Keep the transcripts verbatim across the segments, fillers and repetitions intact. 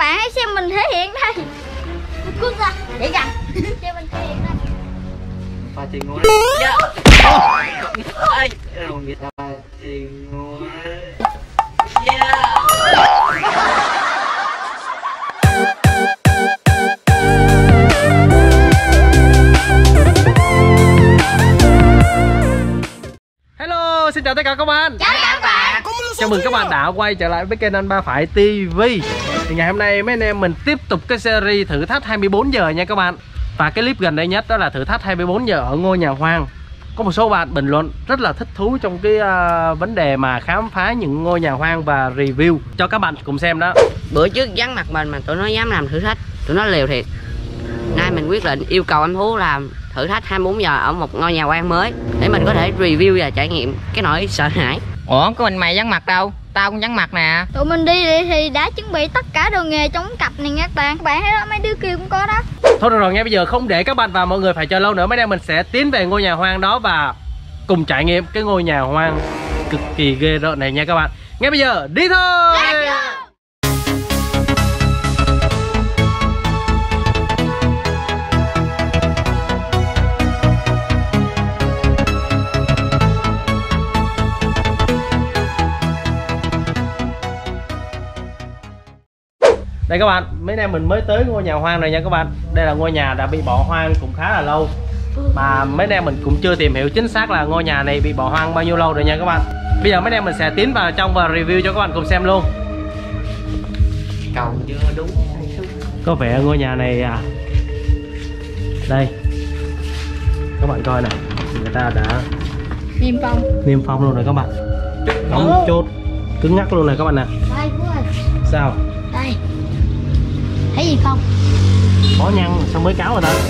bạn hãy xem mình thể hiện đây. Cút ra, vậy kìa. Xem mình thể hiện đây. Pha tiền ngon. Dạ. Ơi, rồi người ta tiền ngon. Yeah. Hello, xin chào tất cả các bạn. Chào các bạn. Chào mừng các bạn đã quay trở lại với kênh Anh Ba Phải ti vi. Thì ngày hôm nay mấy anh em mình tiếp tục cái series thử thách hai mươi bốn giờ nha các bạn. Và cái clip gần đây nhất đó là thử thách hai mươi bốn giờ ở ngôi nhà hoang. Có một số bạn bình luận rất là thích thú trong cái uh, vấn đề mà khám phá những ngôi nhà hoang và review cho các bạn cùng xem đó. Bữa trước vắng mặt mình mà tụi nó dám làm thử thách, tụi nó liều thiệt. Nay mình quyết định yêu cầu anh Phú làm thử thách hai mươi bốn giờ ở một ngôi nhà hoang mới để mình có thể review và trải nghiệm cái nỗi sợ hãi. Ủa, có mình mày vắng mặt đâu? Tao cũng vắng mặt nè. Tụi mình đi thì đã chuẩn bị tất cả đồ nghề trong cặp này nha các bạn. Các bạn thấy đó, mấy đứa kia cũng có đó. Thôi được rồi nha, bây giờ không để các bạn và mọi người phải chờ lâu nữa, mấy anh em mình sẽ tiến về ngôi nhà hoang đó và cùng trải nghiệm cái ngôi nhà hoang cực kỳ ghê rợn này nha các bạn. Ngay bây giờ đi thôi. Đây các bạn, mấy anh em mình mới tới ngôi nhà hoang này nha các bạn. Đây là ngôi nhà đã bị bỏ hoang cũng khá là lâu, mà mấy anh em mình cũng chưa tìm hiểu chính xác là ngôi nhà này bị bỏ hoang bao nhiêu lâu rồi nha các bạn. Bây giờ mấy anh em mình sẽ tiến vào trong và review cho các bạn cùng xem luôn. Cầu chưa đúng. Có vẻ ngôi nhà này à, đây các bạn coi nè, người ta đã Niêm phong niêm phong luôn rồi các bạn, đóng chốt cứng ngắc luôn này các bạn nè. Đây Phú ơi. Sao? Đây. Thấy gì không? Có nhăn sao mới cáo rồi ta?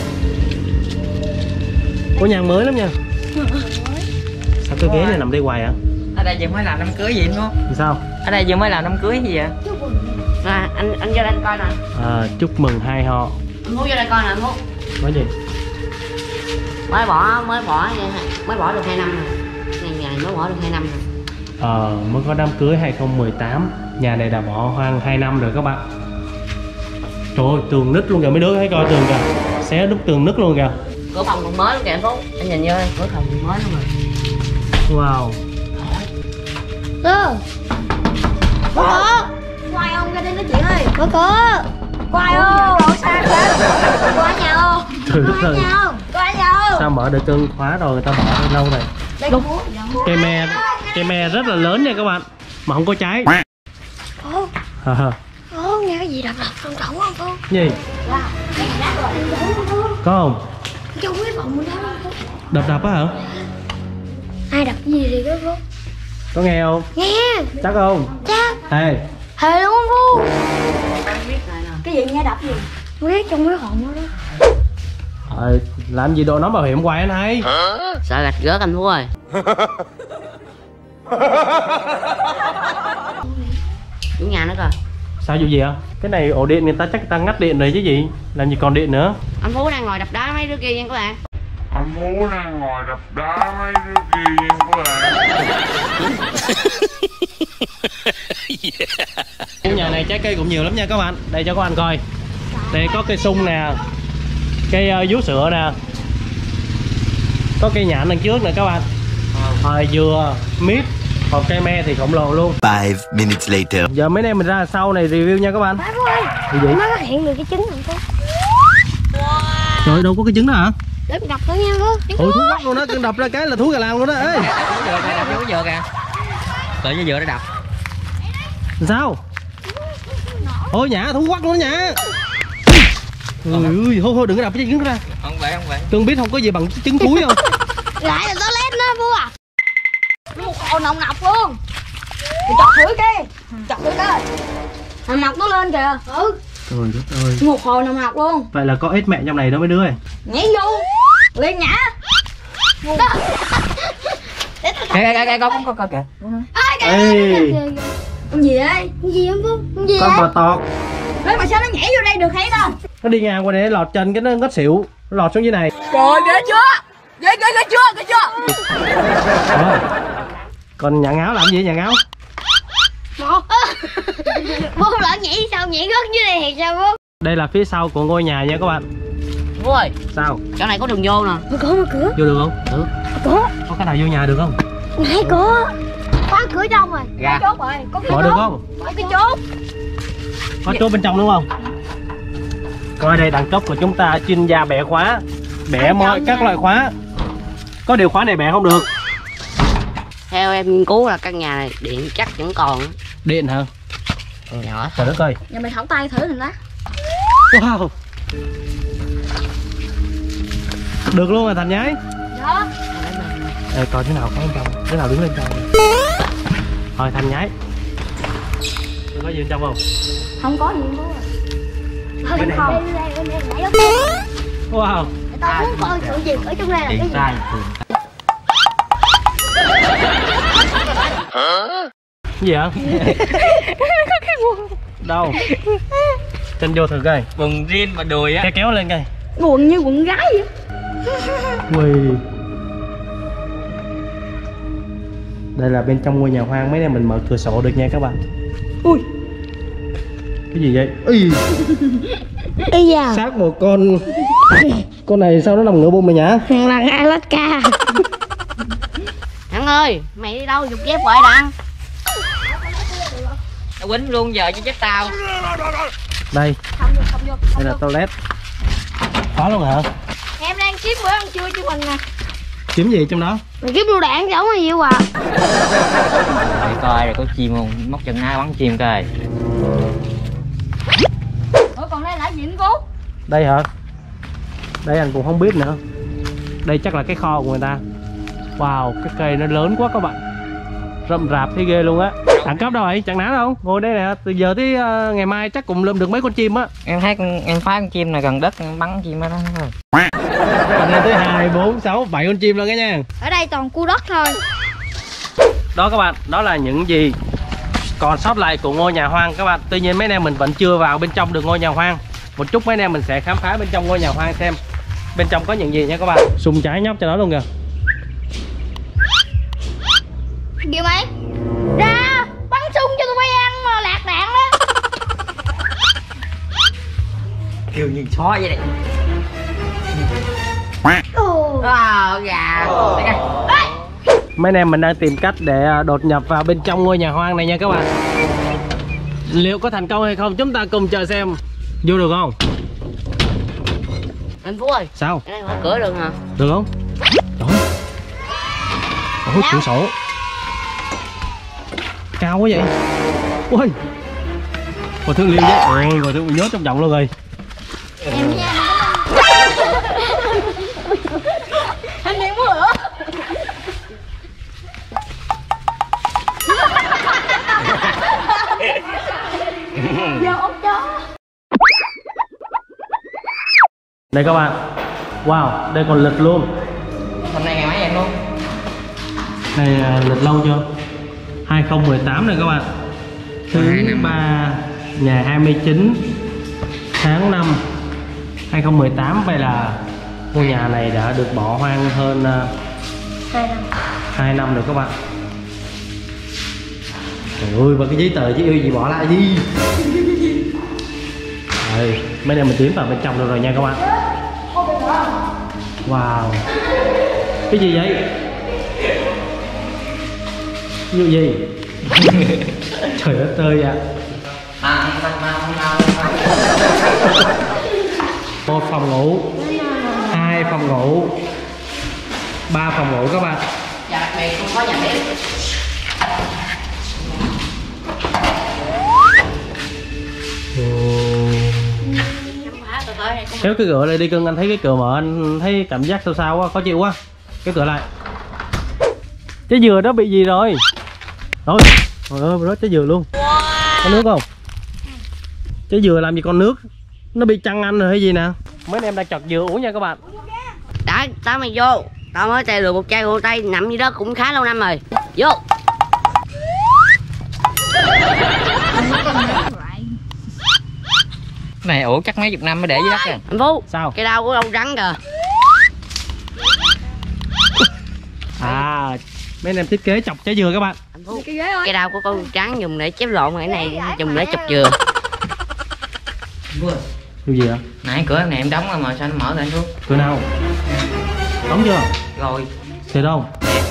Có nhăn mới lắm nha. Sao cái ghế này nằm đây hoài hả? Ở đây vừa mới làm đám cưới gì đúng không? Sao? Ở đây vừa mới làm đám cưới gì vậy? À, anh anh vô đây anh coi nè. À, chúc mừng hai họ. Anh Phú vô đây coi nè anh Phú. Nói gì? Mới bỏ mới bỏ mới bỏ được hai năm rồi. Ngày ngày mới bỏ được hai năm rồi. Ờ, mới có đám cưới hai không một tám. Nhà này đã bỏ hoang hai năm rồi các bạn. Trời ơi, tường nứt luôn kìa, mấy đứa thấy coi tường kìa. Xé đúc tường nứt luôn kìa. Cửa phòng còn mới luôn kìa anh Phú. Anh nhìn vô đây, cửa phòng còn mới luôn rồi. Wow. Cơ. Có cửa. Quay ông ra đây nói chuyện ơi. Có cửa. Quay không? Có xa quá. Có ở nhà không? Trời đất Có ở ơi. nhà không? Có ở nhà không? Sao mở được cơn khóa rồi, người ta bỏ đây lâu rồi. Đúng. Cây me, cây me rất là lớn nha các bạn, mà không có trái. Ồ. Hả? Ồ, nghe cái gì đập đập trong cổng không cô? Gì? Có không? Trong cái phòng mình đó không? Đập đập á hả? Ai đập gì thì có cô? Có nghe không? Nghe. Chắc không? Chắc. Hey. Thề luôn không Phu? Biết này nè. Cái gì nghe đập gì? Biết trong cái phòng đó đó. Ờ, làm gì đồ nón bảo hiểm hoài anh hay? Sợ gạch rớt anh Phú ơi. Chủ nhà nữa coi. Sao vụ gì ạ? Cái này ổ điện người ta chắc người ta ngắt điện rồi chứ gì? Làm gì còn điện nữa? Anh Phú đang ngồi đập đá mấy đứa kia nha các bạn. Anh Phú đang ngồi đập đá mấy đứa kia nha các bạn. Cái nhà này trái cây cũng nhiều lắm nha các bạn. Đây cho các bạn coi. Đây có cây sung nè, cây uh, vú sữa nè, có cây nhãn đằng trước nè các bạn. Ờ, dừa, mít, còn cây me thì khổng lồ luôn. Five minutes later. Giờ mấy em mình ra sau này review nha các bạn. Bác ơi, gì vậy? nó phát hiện được cái trứng rồi cô. Trời ơi, đâu có cái trứng đó hả? Để mình đập nữa nha cô. Ôi thú quắc luôn đó, cưng đập ra cái là thú gà làng luôn đó. Ê, Dừa kìa, đập vô cái dừa kìa. Tự với dừa để đập. sao? Ôi nhả, thú quắc luôn đó nhả. Ui ui, thôi thôi đừng có đập cái trứng ra. Không vậy, không vậy. Cưng biết không có gì bằng trứng thúi không? Lại là toilet nó Phu à. Nó một hồ nồng nọc luôn. Mày chọt thử kia. Chọt thử coi. Nồng nọc nó lên kìa. Ừ. Trời đất ơi. Một hồ nồng nọc luôn. Vậy là có ếch mẹ trong này đó mấy đứa ơi. Nhảy vô. Liền nhả. Đó. Kìa kìa kìa, con con con kìa. Ê. Con gì vậy? Con gì em Phu? Con gì Con vậy? bò tọt. Ê mà sao nó nhảy vô đây được hay đâu? Nó đi ngang qua đây lọt chân cái nó ngất xỉu, nó lọt xuống dưới này. Trời ghê chưa? Ghê ghê ghê chưa? Ghê chưa? Đó. Còn nhà ngáo làm gì nhà ngáo? Một. Bố lỡ nhảy sao nhảy rớt dưới đây thì sao bố? Đây là phía sau của ngôi nhà nha các bạn. Bố ơi, Sao? chỗ này có đường vô nè. Mà có mở cửa. Vô được không? Được. Có. Có cái nào vô nhà được không? Nãy có. Khóa cửa trong rồi. Dạ. Có chốt rồi. Có cái Mở được không? Có cái chốt. Có chốt bên trong đúng không? Coi đây, đẳng cấp của chúng ta chuyên gia bẻ khóa, bẻ mọi các loại khóa. Có điều khóa này bẻ không được. Theo em nghiên cứu là căn nhà này điện chắc vẫn còn. Điện hả? Nhỏ. Trời đất ơi. Nhà mình thỏng tay thử mình đó. Wow. Được luôn rồi Thành nhái. Đó. Ê, coi thế nào có bên trong, thế nào đứng lên trong. Thôi Thành nhái. Có gì bên trong không? Không có gì bố. Thôi Bên này không. không? Đây đây đây đây đây. Wow. Tao muốn coi sự gì ở trong đây là cái gì. Sai. Gì hả? Đâu? Chân vô thử coi. Quần jean và đùi á. Kéo kéo lên coi. Quần như quần gái vậy. Ui. Đây là bên trong ngôi nhà hoang, mấy em mình mở cửa sổ được nha các bạn. Ui. Cái gì vậy? Ui. Ây da. Xác một con. Con này sao nó nằm ngửa bụng mày nhá? Là Alaska. Thằng ơi, mày đi đâu giục dép hoài Đặng? Nó quýnh luôn giờ chứ chết tao. Đây. Không vô, không vô. Đây là toilet. Có luôn hả? Em đang kiếm bữa ăn trưa cho mình nè. Kiếm gì trong đó? Mày kiếm lựu đạn giống hay gì à? Để coi rồi có chim không? Móc chân nai bắn chim coi. Ủa còn đây là gì anh cô? Đây hả? Đây anh cũng không biết nữa. Đây chắc là cái kho của người ta. Wow, cái cây nó lớn quá các bạn. Rậm rạp thấy ghê luôn á. Đẳng cấp đâu vậy? Chẳng nán đâu. Ngồi đây nè, từ giờ tới uh, ngày mai chắc cũng lượm được mấy con chim á. Em thấy con, em phá con chim này gần đất em bắn chim ở đó thôi. Hôm nay tới hai, bốn, sáu, bảy con chim luôn cả nha. Ở đây toàn cu đất thôi. Đó các bạn, đó là những gì còn sót lại của ngôi nhà hoang các bạn. Tuy nhiên mấy anh em mình vẫn chưa vào bên trong được ngôi nhà hoang. Một chút mấy anh em mình sẽ khám phá bên trong ngôi nhà hoang xem bên trong có những gì nha các bạn. Sùng trái nhóc cho nó luôn kìa. Kìa mày. Ra bắn súng cho tụi bay ăn mà lạc đạn đó. Kêu như chó vậy này. Ồ. À, gà. Mấy anh em mình đang tìm cách để đột nhập vào bên trong ngôi nhà hoang này nha các bạn. Liệu có thành công hay không chúng ta cùng chờ xem. Vô được không? Anh Phú ơi. Sao? Cái này mở cửa được hả? Được không? Đó. Ôi, cửa sổ cao quá vậy. Ôi, Hòa thượng liêu vậy. Ôi, Hòa thượng bị nhốt trong vòng luôn rồi. Em nha. Anh đi mua lửa. Vô ốc chó. Đây các bạn. Wow, đây còn lịch luôn. Hôm nay ngày mấy em luôn? Này à, lịch lâu chưa? hai không một tám này các bạn. Thứ ba ngày hai mươi chín tháng năm hai không một tám. Vậy là ngôi nhà này đã được bỏ hoang hơn uh, hai năm rồi các bạn. Trời ơi, và cái giấy tờ chứ yêu gì bỏ lại gì. Đây, mấy em mình tiến vào bên trong được rồi nha các bạn. Wow. Cái gì vậy? Cái gì? Trời đất ơi ạ. Một phòng ngủ, hai phòng ngủ, ba phòng ngủ các bạn. Dạ đặc biệt không có nhà bếp. Kéo cái cửa lại đi cưng, anh thấy cái cửa mở anh thấy cảm giác sao sao quá, khó chịu quá. Cái cửa lại. Trái dừa đó bị gì rồi? Rồi, trời ơi, đó trái dừa luôn. Có nước không? Trái dừa làm gì còn nước? Nó bị chăn anh rồi hay gì nè? Mấy anh em đang chọt dừa uống nha các bạn. Đã, tao mày vô. Tao mới tay được một chai rượu tây nằm dưới đó cũng khá lâu năm rồi. Vô. Này ủa chắc mấy chục năm mới để dưới đất kìa. Anh Phú. Sao? Cái đau của ông rắn kìa. À, mấy anh em thiết kế chọc trái dừa các bạn. Anh Phú, cái ghế ơi. cái đao của con trắng dùng để chém lộn, cái này dùng để chụp dừa. Điều gì ạ? Nãy cửa này em đóng rồi mà sao nó mở ra anh Phú? Cửa nào? Đóng chưa? Rồi. Thiệt không?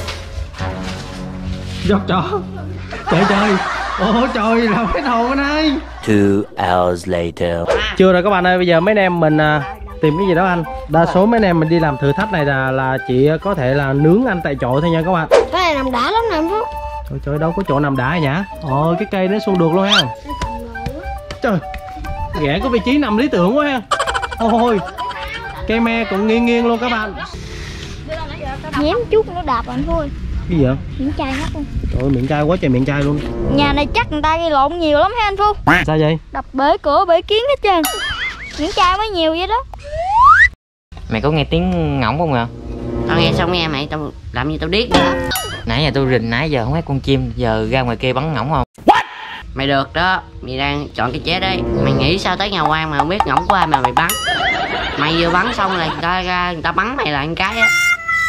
Giọt chó. Trời trời. Ôi trời, làm cái đầu bên đây. Two hours later. Chưa rồi các bạn ơi, bây giờ mấy anh em mình à, tìm cái gì đó ăn. Đa số mấy anh em mình đi làm thử thách này là là chỉ có thể là nướng ăn tại chỗ thôi nha các bạn. Cái này nằm đã lắm nè em Phú. Trời trời, đâu có chỗ nằm đã nhỉ? Ôi cái cây nó xuống được luôn ha. Trời, ghẻ có vị trí nằm lý tưởng quá ha. Ôi, cây me cũng nghiêng nghiêng luôn các bạn. Nhém chút nó đạp anh Phú ơi. Cái gì vậy? Miệng chai hết luôn. Trời ơi, miệng chai quá trời miệng chai luôn. Nhà này chắc người ta gây lộn nhiều lắm ha anh Phú. Sao vậy? Đập bể cửa bể kiến hết trơn. Miệng chai mới nhiều vậy đó. Mày có nghe tiếng ngỗng không ạ? Tao nghe xong nghe mày, tao làm như tao điếc vậy đó. Nãy giờ tôi rình nãy giờ không thấy con chim, giờ ra ngoài kia bắn ngỗng không? Mày được đó, mày đang chọn cái chết đấy. Mày nghĩ sao tới nhà quan mà không biết ngỗng của ai mà mày bắn. Mày vừa bắn xong là người ta ra người ta bắn mày lại một cái á.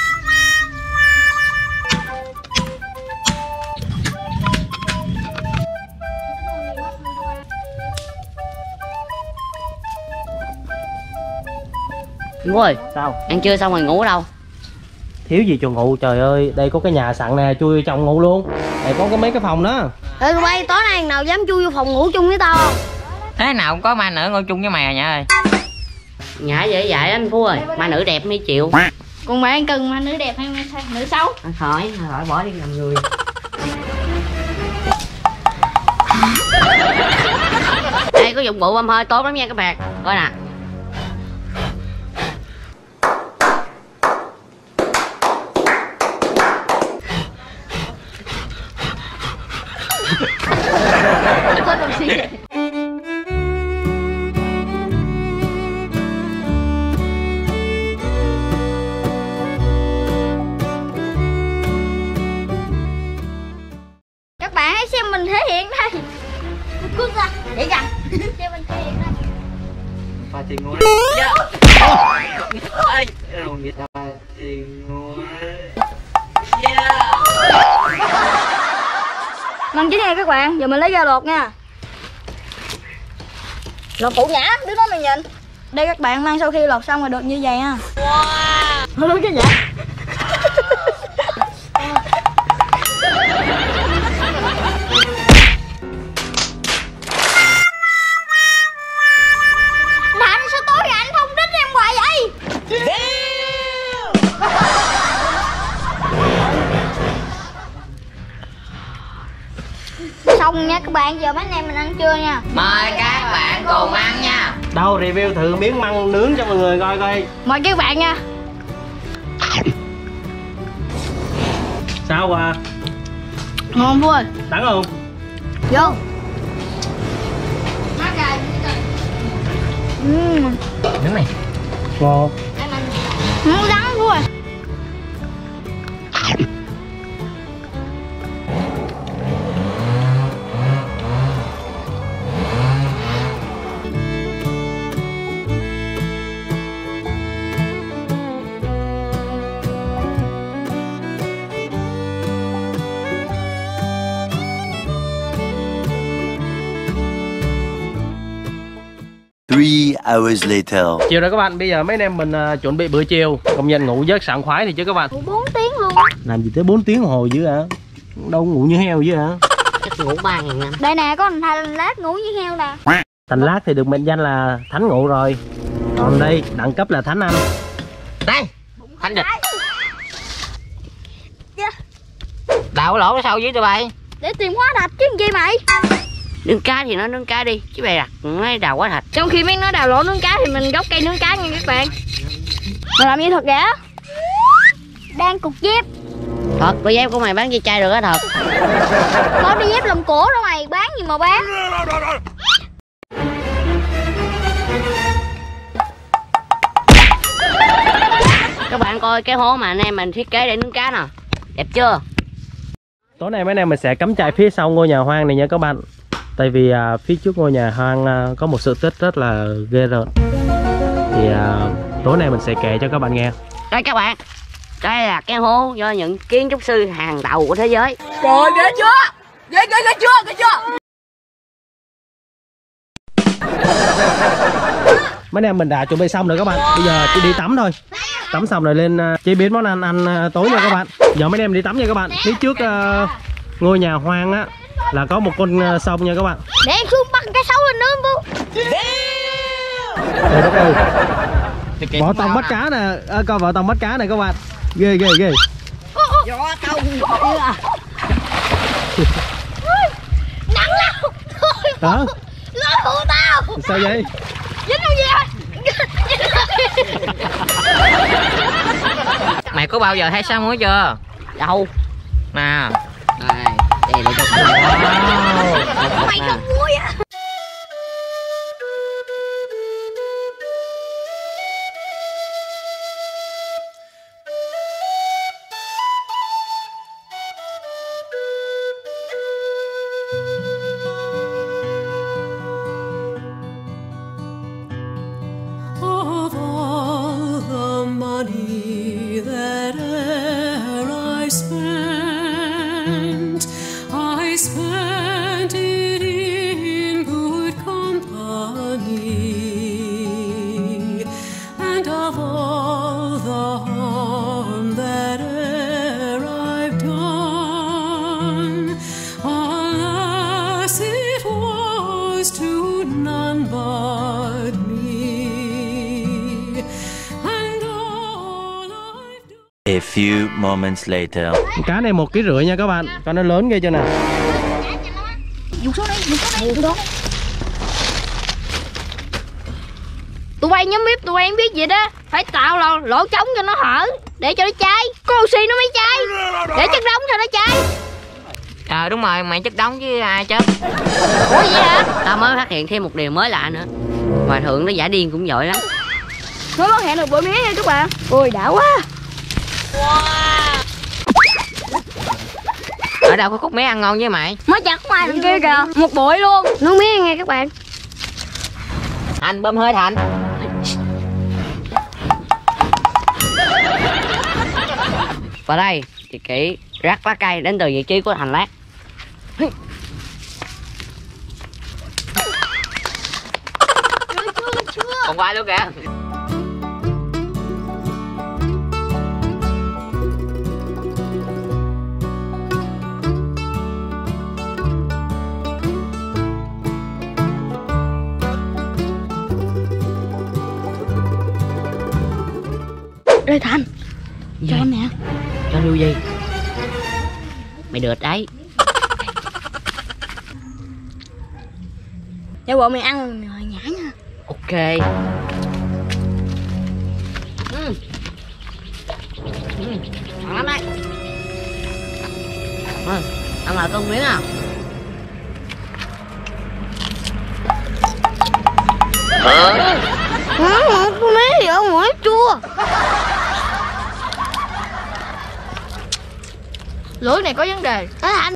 Ngủ ơi, Sao? ăn trưa xong rồi ngủ ở đâu? Thiếu gì chỗ ngủ, trời ơi, đây có cái nhà sẵn nè, chui trong ngủ luôn. Đây có cái mấy cái phòng đó. Ê tụi bay, tối nay nào dám chui vô phòng ngủ chung với tao không? Thế nào cũng có ma nữ ngồi chung với mày à nhá ơi. Nhả dễ dạy anh Phú ơi, ma nữ đẹp mới chịu. Còn bạn cần ma nữ đẹp hay ma nữ xấu? Anh khỏi, khỏi bỏ đi làm người. Đây có dụng cụ bơm hơi tốt lắm nha các bạn. Coi nè. Các bạn hãy xem mình thể hiện đây. Cút ra, để ra. Xem mình thể hiện đây. Pha chê ngon. Dạ. Ai, rồi người ta pha chê ngon. Dạ. Măng chín nha các bạn, giờ mình lấy ra lột nha. Lột củ nhã, đứa đó mày nhìn. Đây các bạn, măng sau khi lột xong rồi được như vậy ha. Wow. Nó cái nhã. Anh sao tối rồi anh không đít em hoài vậy? Xong nha các bạn, giờ mấy anh em mình ăn trưa nha. Mời các bạn cùng ăn nha. Đâu review thử miếng măng nướng cho mọi người coi coi. Mời các bạn nha. Sao à? Ngon Phú ơi. Đắng không? Vô. Uhm. Đứng này. Ngon. Không đắng Phú ơi. Three hours later. Chiều rồi các bạn, bây giờ mấy anh em mình uh, chuẩn bị bữa chiều. Công nhận ngủ giấc sảng khoái thì chứ các bạn. Ngủ bốn tiếng luôn. Làm gì tới bốn tiếng đồng hồ dữ hả? Đâu ngủ như heo dữ hả? Chắc ngủ ba ngàn năm. Đây nè, có thành lát ngủ với heo nè. Thành lát thì được mệnh danh là thánh ngủ rồi. Còn đây đẳng cấp là thánh ăn. Đây, Thanh địch. Đào lỗ sau dưới tụi bay. Để tìm hóa thạch chứ gì mày. Nướng cá thì nó nướng cá đi, chứ bày đặt nó đào quá thạch. Trong khi mấy nó đào lỗ nướng cá thì mình gốc cây nướng cá nha các bạn. Mình làm như thật gã. Đang cục dép. Thật, đôi dép của mày bán dây chai được á thật. Có đôi dép làm cổ đó mày, bán gì mà bán. Các bạn coi cái hố mà anh em mình thiết kế để nướng cá nè. Đẹp chưa? Tối nay mấy anh em mình sẽ cắm trại phía sau ngôi nhà hoang này nha các bạn. Tại vì à, phía trước ngôi nhà hoang à, có một sự tích rất là ghê rợn. Thì à, tối nay mình sẽ kể cho các bạn nghe. Đây các bạn, Đây là cái hố do những kiến trúc sư hàng đầu của thế giới. Trời ghê chưa? Ghê ghê ghê chưa? Ghê chưa? Mấy anh em mình đã chuẩn bị xong rồi các bạn. Bây giờ chỉ đi tắm thôi. Tắm xong rồi lên uh, chế biến món ăn ăn uh, tối nha các bạn. Giờ mấy anh em đi tắm nha các bạn. Phía trước uh, ngôi nhà hoang á là có một con uh, sông nha các bạn. Để em xuống bắt cái sấu lên nữa bố. Trời đất ơi. Vợ tông bắt cá nè, à, coi vợ tông bắt cá này các bạn. Ghê ghê ghê. Gió tông. Nặng lắm. Hả? Lôi phụ tao. Sao vậy? Dính đâu vậy? Mày có bao giờ thấy sao muối chưa? Đâu? Nè. Đây, đây để cho wow. Mày không vui á. Of all the money that e'er I spent, I spent it in good company, and of all the harm that e'er I've done, alas, it was to none but me. A few moments later. Cá này một ký rưỡi nha các bạn. Con nó lớn ghê chưa nè. Dùng số đây, dùng số đây, dùng đó. Tụi bay nhóm bếp, tụi bay biết gì đó. Phải tạo lỗ, lỗ trống cho nó hở, để cho nó cháy. Có oxy nó mới cháy. Để chất đóng cho nó cháy. Ờ đúng rồi, mày chất đóng chứ ai chất. Ủa vậy hả? Tao mới phát hiện thêm một điều mới lạ nữa. Hòa thượng nó giả điên cũng giỏi lắm. Mới có hẹn được bữa mía nha các bạn. Ôi đã quá. Ở đâu có khúc mía ăn ngon với mày? Mới chặt ngoài đằng kia kìa, một bụi luôn. Nấu mía nghe các bạn. Thành bơm hơi Thành. Và đây thì kỹ rắc lá cây đến từ vị trí của Thành lát. Chưa chưa chưa. Còn qua luôn kìa. Đây Thành, cho em nè. Cho lưu gì? Mày được đấy. Cho bộ mày ăn mày hồi nhã nha. Ok. Ừ. Ừ. Ngon lắm đấy. Ừ. Ăn lại con miếng à? Ngon một con mía gì ở ngoài chua. Lưỡi này có vấn đề. Ê Thành.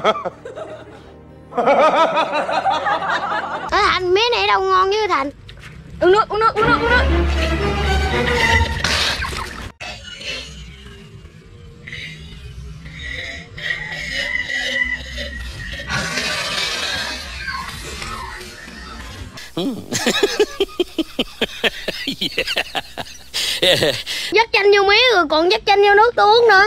Ê Thành, mía này đâu ngon với Thành. Uống nước, uống nước, uống nước, uống nước. Yeah. Dắt chanh vô mía rồi còn dắt chanh vô nước tôi uống nữa.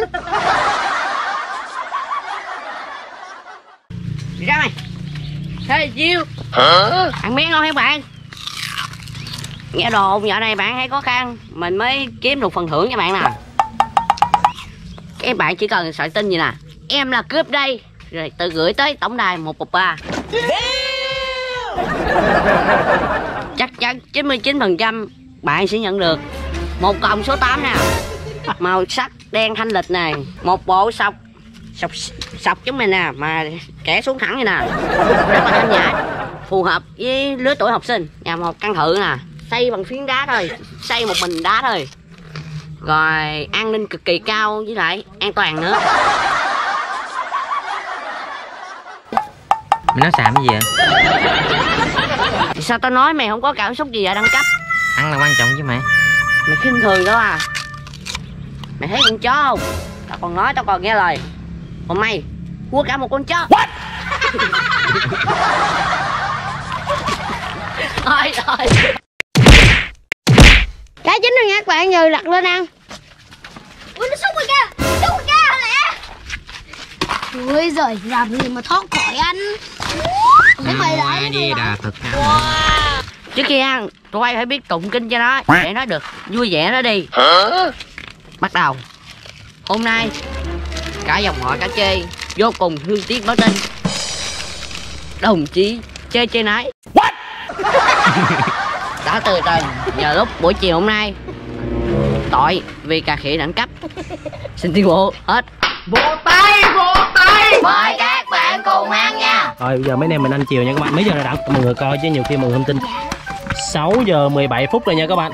Đi ra mày. Thế chiêu. Ăn miếng ngon hả bạn? Nghe đồn giờ này bạn hay khó khăn, mình mới kiếm được phần thưởng cho bạn nè. Các bạn chỉ cần soạn tin gì nè, em là cướp đây, rồi tự gửi tới tổng đài một một ba. Chắc chắn chín mươi chín phần trăm bạn sẽ nhận được một còng số tám nè, màu sắc đen thanh lịch này, một bộ sọc sọc sọc chúng mình nè, mà kẻ xuống thẳng như nè, rất là thanh nhã, phù hợp với lứa tuổi học sinh. Nhà một căn thự nè, xây bằng phiến đá thôi, xây một mình đá thôi, rồi an ninh cực kỳ cao với lại an toàn nữa. Mày nói xàm cái gì vậy? Sao tao nói mày không có cảm xúc gì vậy đăng cấp? Ăn là quan trọng chứ mày. Mày khinh thường đó à? Mày thấy con chó không? Tao còn nói tao còn nghe lời. Hôm nay mua cả một con chó. What? Thôi thôi. Cá chín rồi nha các bạn, giờ đặt lên ăn. Ui, nó xúc rồi kìa, xúc rồi kìa, lẹ. Ui giời, làm gì mà thoát khỏi anh. Cái mày lại đi đà thật. Wow. Trước khi ăn, tụi bay phải biết tụng kinh cho nó, để nó được vui vẻ nó đi. Bắt đầu. Hôm nay cả dòng họ Cả Chê vô cùng thương tiếc báo tin đồng chí Chê Chê Nái đã từ trần nhờ lúc buổi chiều hôm nay tội vì cà khịa đẳng cấp. Xin tuyên bố hết. Vỗ tay, vỗ tay. Mời các bạn cùng ăn nha. Rồi bây giờ mấy anh em mình ăn chiều nha các bạn. Mấy giờ rồi đã? Mọi người coi chứ nhiều khi mọi người không tin. Sáu giờ mười bảy phút rồi nha các bạn.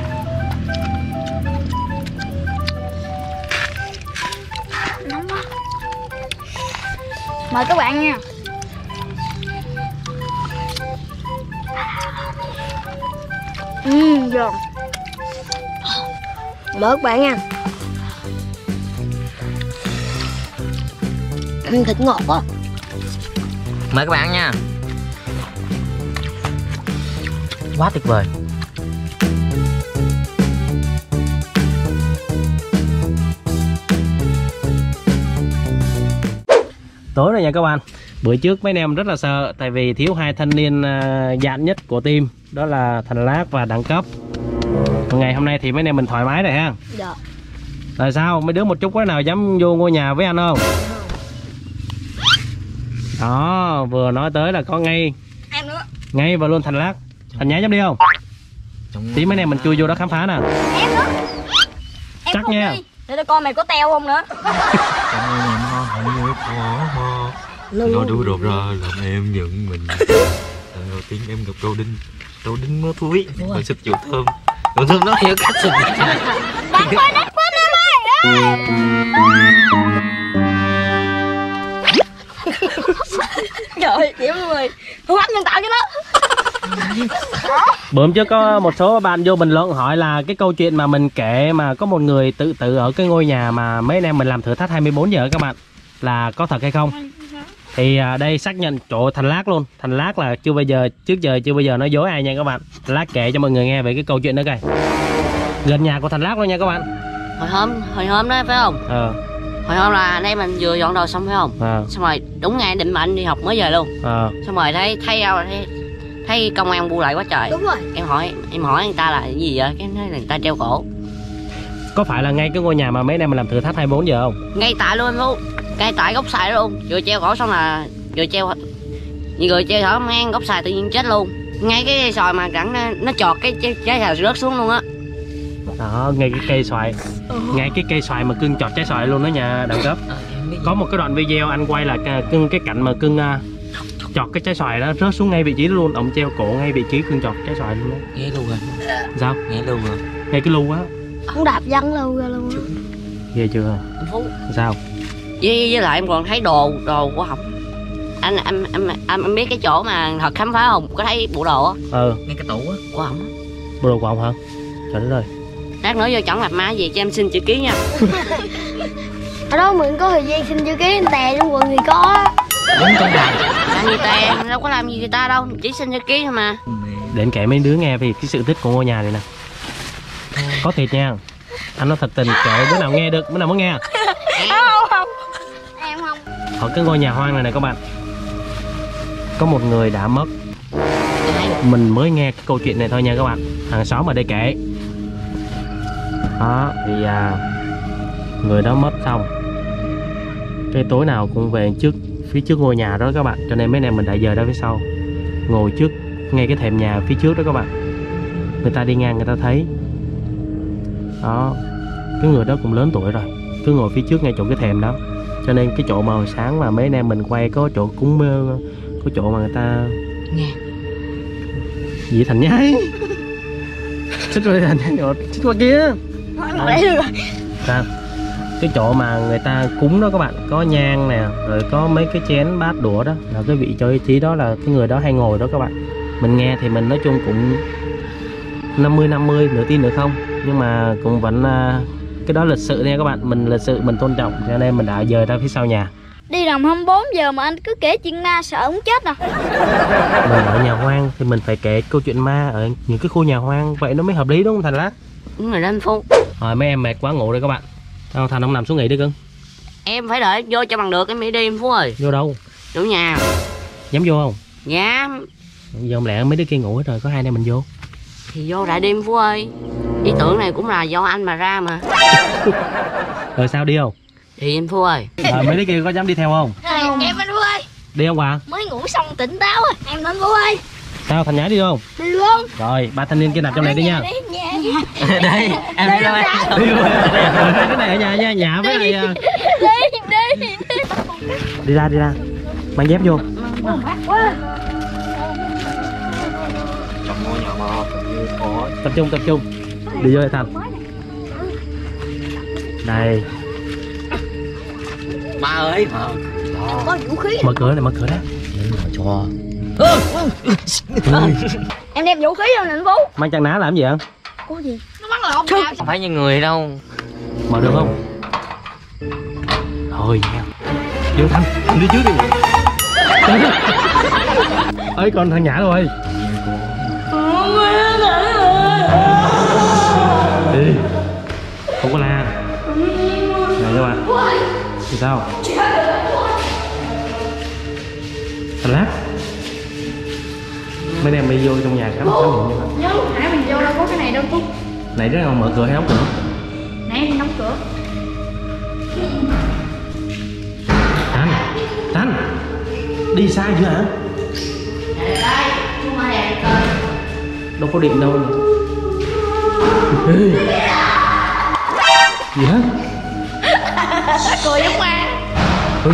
Nóng quá. Mời các bạn nha. Ừm, giòn. Mời các bạn nha. Ăn thịt ngọt quá. Mời các bạn nha. Quá tuyệt vời. Tối rồi nha các bạn. Bữa trước mấy anh em rất là sợ, tại vì thiếu hai thanh niên uh, dạn nhất của team, đó là Thành Lát và Đẳng Cấp. Còn ngày hôm nay thì mấy anh em mình thoải mái rồi ha. Dạ. Tại sao mấy đứa một chút có nào dám vô ngôi nhà với anh không? Đó, vừa nói tới là có ngay Em nữa. ngay và luôn Thành Lát. Thành Nhái dám đi không? Tí mấy anh em mình chui vô đó khám phá nè. Em nữa. Em Chắc nha. đi. Để tao coi mày có teo không nữa. Nó đu đột ra làm em giận mình. Lần đầu tiên em gặp Rô Đinh. Rô Đinh mơ thúi mà xịt dầu thơm. Dầu thơm nó hiểu cách xịt. Đánh quá, đánh quá em ơi. Trời, điểm người hô hấp nhân tạo cho nó. Bữa trước có một số bạn vô bình luận hỏi là cái câu chuyện mà mình kể mà có một người tự tử ở cái ngôi nhà mà mấy anh em mình làm thử thách hai mươi bốn giờ các bạn, là có thật hay không? Thì à, đây xác nhận chỗ Thành Lát luôn. Thành Lát là chưa bao giờ, trước giờ chưa bao giờ nói dối ai nha các bạn. Thành Lát kể cho mọi người nghe về cái câu chuyện đó coi. Gần nhà của Thành Lát luôn nha các bạn. Hồi hôm, hồi hôm đó phải không? Ờ. Hồi hôm là anh em mình vừa dọn đồ xong phải không? Ờ. Xong rồi đúng ngày định mệnh đi học mới về luôn. Ờ. Xong rồi thấy thấy đâu thấy, thấy công an bu lại quá trời. Đúng rồi. Em hỏi em hỏi người ta là cái gì vậy? Cái nói là người ta treo cổ. Có phải là ngay cái ngôi nhà mà mấy anh em mình làm thử thách hai mươi bốn giờ không? Ngay tại luôn luôn. Ngay tại gốc xoài luôn. Vừa treo cổ xong là vừa treo như người treo thở ngang gốc xoài tự nhiên chết luôn. Ngay cái cây xoài mà rắn nó, nó chọt cái trái, trái xoài rớt xuống luôn á. Đó, ngay cái cây xoài. Ngay cái cây xoài mà cưng chọt trái xoài luôn đó nha Đẳng Cấp. Có một cái đoạn video anh quay là cưng cái cảnh mà cưng uh, chọt cái trái xoài đó rớt xuống ngay vị trí đó luôn. Ông treo cổ ngay vị trí cưng chọt trái xoài luôn đó. Nghe luôn rồi. Sao? Nghe luôn rồi. Ngay cái lu á. Ông đạp văng lâu ra luôn. Ghê chưa? Phú. Sao? Với, với lại em còn thấy đồ đồ của Hồng. Anh em em em em biết cái chỗ mà thật khám phá không? Có thấy bộ đồ á? Ừ. Ngay cái tủ á. Của Hồng. Bộ đồ của ông hả? Trời đất ơi. Lát nữa vô chọn mặt má gì cho em xin chữ ký nha. Ở đó mình có thời gian xin chữ ký, anh tè trong quần thì có. Đúng con đàn. Làm gì tè, đâu có làm gì người ta đâu, chỉ xin chữ ký thôi mà. Để anh kể mấy đứa nghe về cái sự tích của ngôi nhà này nè. Có thiệt nha. Anh nói thật tình kể đứa nào nghe được, đứa nào muốn nghe. Không không. Em không. Ở cái ngôi nhà hoang này nè các bạn, có một người đã mất. Mình mới nghe cái câu chuyện này thôi nha các bạn. Hàng xóm ở đây kể. Đó thì à, người đó mất xong, cái tối nào cũng về trước phía trước ngôi nhà đó các bạn, cho nên mấy anh em mình đã dời ra phía sau, ngồi trước ngay cái thềm nhà phía trước đó các bạn. Người ta đi ngang người ta thấy đó, cái người đó cũng lớn tuổi rồi, cứ ngồi phía trước ngay chỗ cái thềm đó, cho nên cái chỗ màu sáng mà mấy anh em mình quay có chỗ cúng mơ, có chỗ mà người ta nghe gì Thành Nhái xích rồi Thành Nhái xích qua kia. Sao? Cái chỗ mà người ta cúng đó các bạn, có nhang nè, rồi có mấy cái chén bát đũa đó, là cái vị trí trí đó là cái người đó hay ngồi đó các bạn. Mình nghe thì mình nói chung cũng năm mươi năm mươi, nửa tin nửa không, nhưng mà cũng vẫn uh, cái đó lịch sự nha các bạn, mình lịch sự mình tôn trọng cho nên mình đã dời ra phía sau nhà. Đi làm hai mươi bốn giờ mà anh cứ kể chuyện ma sợ ông chết à. Mình ở nhà hoang thì mình phải kể câu chuyện ma ở những cái khu nhà hoang, vậy nó mới hợp lý đúng không Thành Lát? Đúng rồi đó anh Phú. Rồi mấy em mệt quá ngủ đây các bạn. Sao Thành không nằm xuống nghỉ đi cưng? Em phải đợi vô cho bằng được em mới đi em Phú ơi. Vô đâu? Chủ nhà. Dám vô không? Dám. Giờ không lẽ mấy đứa kia ngủ hết rồi có hai anh em mình vô? Thì vô đại đêm Phú ơi. Ý tưởng này cũng là do anh mà ra mà. Rồi sao đi không? Đi anh Phú ơi. Rồi mấy đứa kia có dám đi theo không? Không. Em anh Phú ơi. Đi không bà? Mới ngủ xong tỉnh táo à. Em anh Phú ơi. Sao Thành Nhã đi không? Đi luôn. Rồi ba thanh niên kia nằm trong này đi nha. Đây em đi đâu em? Đi luôn. Cái này ở nhà nha, nhà với này. Đi đi đi. Đi ra đi ra. Mang dép vô. Trong ngôi nhà mà như có Tập trung tập trung. Đi vô Thành. Đây. ma ơi mà Có vũ khí. Mở cửa này, mở cửa đó. cho Em đem vũ khí đâu nè anh Phú. Mang chăn ná làm gì vậy? Có gì? Nó bắn lộn nào? Không phải như người đâu. Mở được không? Thôi nha. Vô Thành, Thành đi trước đi. Ơi còn thằng Nhã rồi. Đi. Không có la. Này các bạn. Thì sao? Thành Lát. Mấy em đi vô trong nhà khám khám nghiệm như vậy. Nhớ lúc nãy mình vô đâu có cái này đâu Phú. Nãy rất là mở cửa hay đóng cửa? Nãy thì đóng cửa. Thành, Thành. Đi sai chưa hả? Đây, không ai đèn coi. Đâu có điện đâu. Ê. Gì hết? Cười giống ma. Ừ.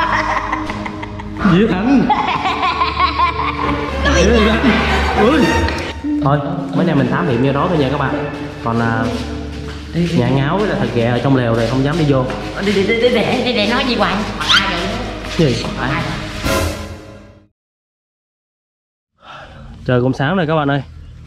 Gì vậy Thành? Ê, ui. Thôi mấy nay mình thám hiểm như đó thôi nha các bạn. Còn à, nhà ngáo với là thật ghẹ ở trong lều rồi không dám đi vô. Đi đi đi để đi để nói gì hoài. Ai vậy? Gì? À. Trời cũng sáng rồi các bạn ơi.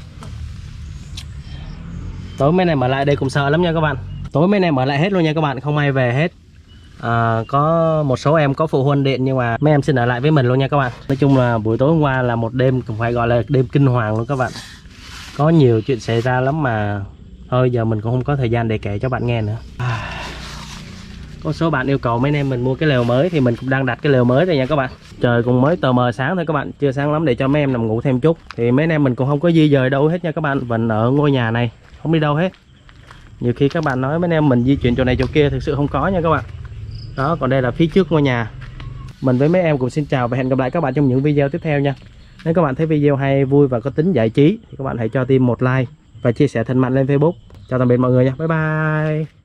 Tối mấy này mở lại đây cũng sợ lắm nha các bạn. Tối mấy này mở lại hết luôn nha các bạn, không ai về hết. À, có một số em có phụ huynh điện nhưng mà mấy em xin ở lại với mình luôn nha các bạn. Nói chung là buổi tối hôm qua là một đêm cũng phải gọi là đêm kinh hoàng luôn các bạn. Có nhiều chuyện xảy ra lắm mà thôi giờ mình cũng không có thời gian để kể cho bạn nghe nữa. À, có số bạn yêu cầu mấy anh em mình mua cái lều mới thì mình cũng đang đặt cái lều mới rồi nha các bạn. Trời cũng mới tờ mờ sáng thôi các bạn, chưa sáng lắm để cho mấy em nằm ngủ thêm chút. Thì mấy anh em mình cũng không có di dời đâu hết nha các bạn, vẫn ở ngôi nhà này, không đi đâu hết. Nhiều khi các bạn nói mấy anh em mình di chuyển chỗ này chỗ kia, thực sự không có nha các bạn. Đó, còn đây là phía trước ngôi nhà. Mình với mấy em cũng xin chào và hẹn gặp lại các bạn trong những video tiếp theo nha. Nếu các bạn thấy video hay, vui và có tính giải trí thì các bạn hãy cho Tim một like và chia sẻ thân mật lên Facebook. Chào tạm biệt mọi người nha. Bye bye.